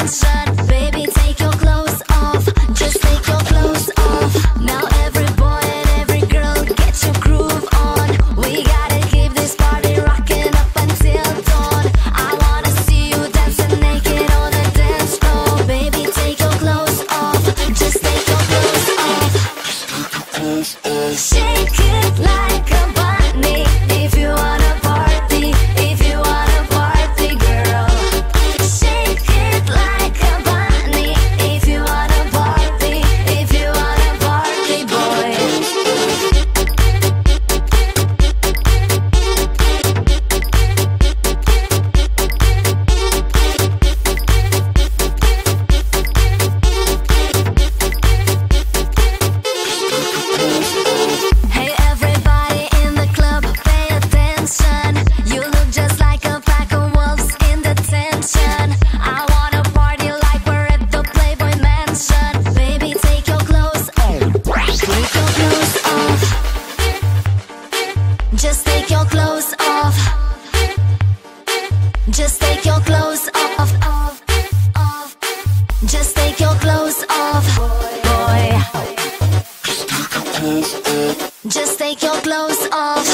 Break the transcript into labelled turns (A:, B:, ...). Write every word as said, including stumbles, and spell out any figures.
A: attention. Baby, take your clothes off. Just take your clothes off. Now every boy and every girl, get your groove on. We gotta keep this party rocking up until dawn. I wanna see you dancing naked on the dance floor. Baby, take your clothes off. Just take your clothes off. Shake it like a bunny if you wanna party, if you wanna party, girl. Shake it like a bunny if you wanna party, if you wanna party, boy. Hey everybody in the club, pay attention. You look just like a pack of wolves in detention. I wanna party like we're at the Playboy Mansion. Baby, take your clothes off. Take your clothes off. Just take your clothes off. Just take your clothes off. Off, off. Just take your clothes off, boy. Just take your clothes off.